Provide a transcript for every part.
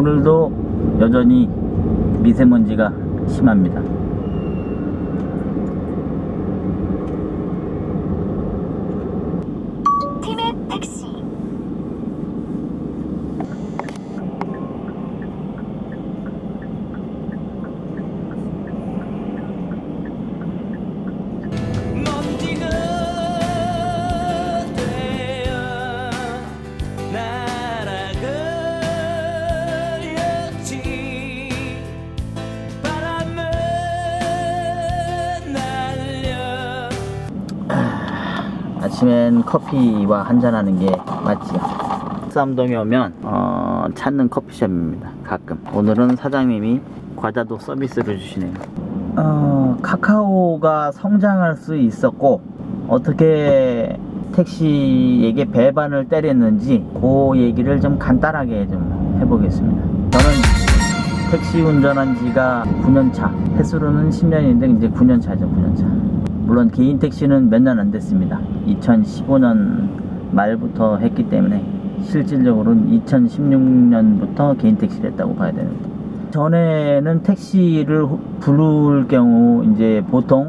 오늘도 여전히 미세먼지가 심합니다. 팀의 택시. 아침엔 커피와 한잔하는 게 맞지요. 쌈동에 오면 찾는 커피숍입니다. 가끔. 오늘은 사장님이 과자도 서비스를 주시네요. 카카오가 성장할 수 있었고 어떻게 택시에게 배반을 때렸는지 그 얘기를 좀 간단하게 좀 해보겠습니다. 저는 택시 운전한 지가 9년차, 횟수로는 10년인데 이제 9년차죠. 9년차. 물론 개인 택시는 몇 년 안 됐습니다. 2015년 말부터 했기 때문에 실질적으로는 2016년부터 개인 택시를 했다고 봐야 되는데, 전에는 택시를 부를 경우 이제 보통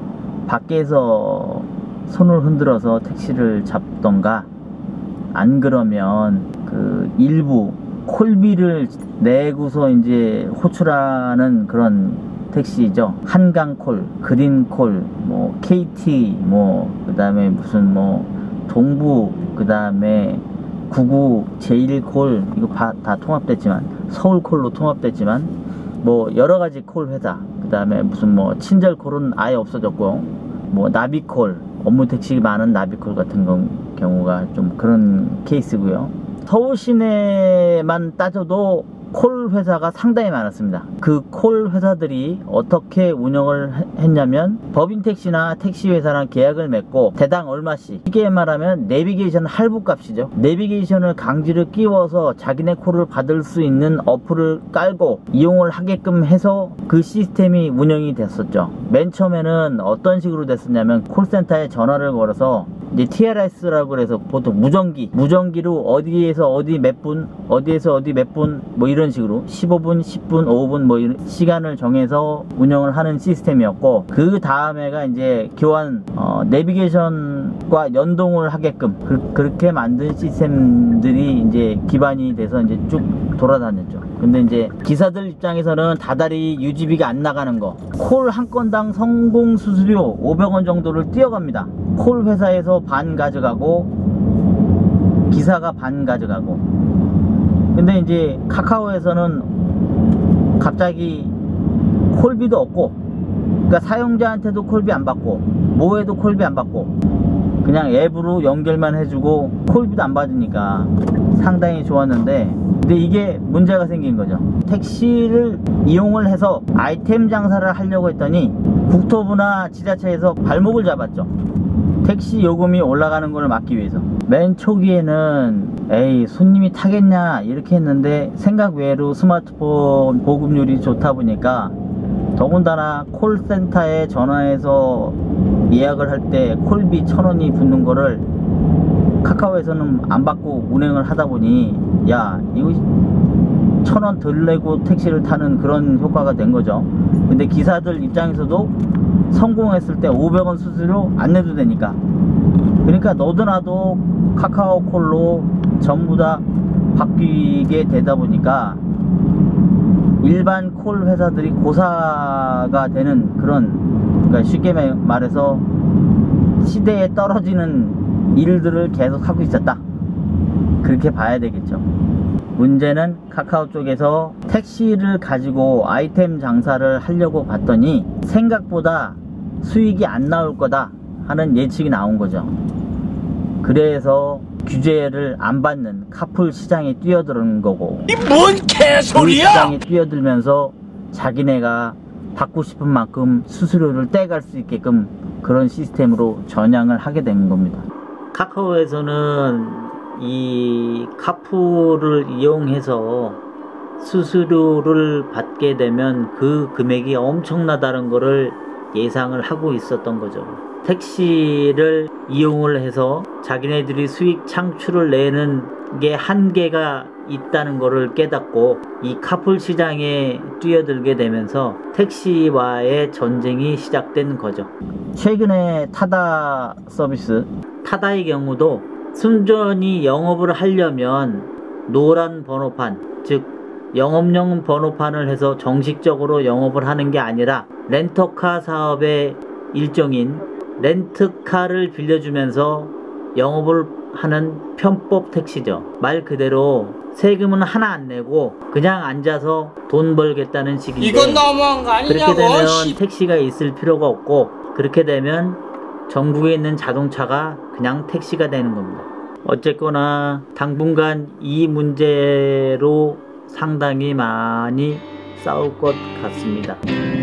밖에서 손을 흔들어서 택시를 잡던가, 안 그러면 그 일부 콜비를 내고서 이제 호출하는 그런 택시죠. 한강콜, 그린콜, 뭐 KT, 그 다음에 무슨 동부, 그 다음에 99, 제1콜, 이거 다 통합됐지만, 서울콜로 통합됐지만, 여러가지 콜 회사, 그 다음에 무슨 친절콜은 아예 없어졌고, 나비콜, 업무 택시 많은 나비콜 같은 경우가 좀 그런 케이스고요. 서울 시내만 따져도 콜 회사가 상당히 많았습니다. 그 콜 회사들이 어떻게 운영을 했냐면, 법인택시나 택시회사랑 계약을 맺고 대당 얼마씩, 쉽게 말하면 내비게이션 할부값이죠. 내비게이션을 강제로 끼워서 자기네 콜을 받을 수 있는 어플을 깔고 이용을 하게끔 해서 그 시스템이 운영이 됐었죠. 맨 처음에는 어떤 식으로 됐었냐면, 콜센터에 전화를 걸어서 이제 TRS라고 해서 보통 무전기로 어디에서 어디 몇 분, 어디에서 어디 몇 분, 이런 식으로 15분, 10분, 5분 이런 시간을 정해서 운영을 하는 시스템이었고, 그 다음에가 이제 교환 내비게이션과 연동을 하게끔 그렇게 만든 시스템들이 이제 기반이 돼서 이제 쭉 돌아다녔죠. 근데 이제 기사들 입장에서는 다달이 유지비가 안 나가는 거, 콜 한 건당 성공 수수료 500원 정도를 띄어갑니다. 콜 회사에서 반 가져가고 기사가 반 가져가고. 근데 이제 카카오에서는 갑자기 콜비도 없고, 그러니까 사용자한테도 콜비 안 받고 뭐해도 콜비 안 받고 그냥 앱으로 연결만 해주고 콜비도 안 받으니까 상당히 좋았는데, 근데 이게 문제가 생긴 거죠. 택시를 이용을 해서 아이템 장사를 하려고 했더니 국토부나 지자체에서 발목을 잡았죠. 택시 요금이 올라가는 걸 막기 위해서. 맨 초기에는 에이 손님이 타겠냐 이렇게 했는데, 생각 외로 스마트폰 보급률이 좋다 보니까, 더군다나 콜센터에 전화해서 예약을 할 때 콜비 1000원이 붙는 거를 카카오에서는 안 받고 운행을 하다 보니, 야 이거 1000원 덜 내고 택시를 타는 그런 효과가 된 거죠. 근데 기사들 입장에서도 성공했을 때 500원 수수료 안 내도 되니까, 그러니까 너도 나도 카카오콜로 전부 다 바뀌게 되다 보니까 일반 콜 회사들이 고사가 되는 그런, 그러니까 쉽게 말해서 시대에 떨어지는 일들을 계속 하고 있었다, 그렇게 봐야 되겠죠. 문제는 카카오 쪽에서 택시를 가지고 아이템 장사를 하려고 봤더니 생각보다 수익이 안 나올 거다 하는 예측이 나온 거죠. 그래서 규제를 안 받는 카풀 시장에 뛰어드는 거고, 이 뭔 개소리야! 그 시장에 뛰어들면서 자기네가 받고 싶은 만큼 수수료를 떼갈 수 있게끔 그런 시스템으로 전향을 하게 된 겁니다. 카카오에서는 이 카풀을 이용해서 수수료를 받게 되면 그 금액이 엄청나다는 거를 예상을 하고 있었던 거죠. 택시를 이용을 해서 자기네들이 수익 창출을 내는 게 한계가 있다는 것을 깨닫고 이 카풀 시장에 뛰어들게 되면서 택시와의 전쟁이 시작된 거죠. 최근에 타다 서비스, 타다의 경우도 순전히 영업을 하려면 노란 번호판, 즉 영업용 번호판을 해서 정식적으로 영업을 하는 게 아니라 렌터카 사업의 일종인 렌트카를 빌려주면서 영업을 하는 편법 택시죠. 말 그대로 세금은 하나 안 내고 그냥 앉아서 돈 벌겠다는 식인데, 이건 너무한 거 아니냐고. 그렇게 되면 택시가 있을 필요가 없고, 그렇게 되면 전국에 있는 자동차가 그냥 택시가 되는 겁니다. 어쨌거나 당분간 이 문제로 상당히 많이 싸울 것 같습니다.